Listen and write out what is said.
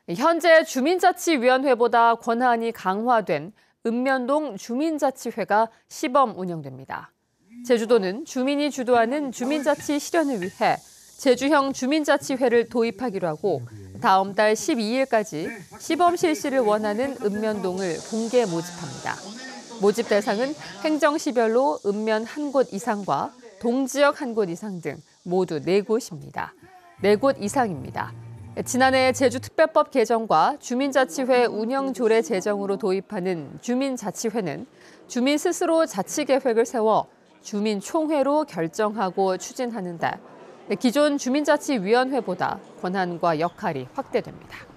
현재 주민자치위원회보다 권한이 강화된 읍면동 주민자치회가 시범 운영됩니다. 제주도는 주민이 주도하는 주민자치 실현을 위해 제주형 주민자치회를 도입하기로 하고 다음 달 12일까지 시범 실시를 원하는 읍면동을 공개 모집합니다. 모집 대상은 행정시별로 읍면 한 곳 이상과 동지역 한 곳 이상 등 모두 4곳입니다. 4곳 이상입니다. 지난해 제주특별법 개정과 주민자치회 운영조례 제정으로 도입하는 주민자치회는 주민 스스로 자치계획을 세워 주민총회로 결정하고 추진하는데 기존 주민자치위원회보다 권한과 역할이 확대됩니다.